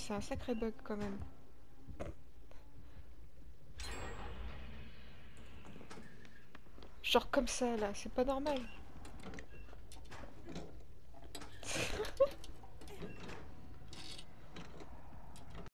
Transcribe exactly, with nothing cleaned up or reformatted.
c'est un sacré bug quand même. Genre comme ça là, c'est pas normal.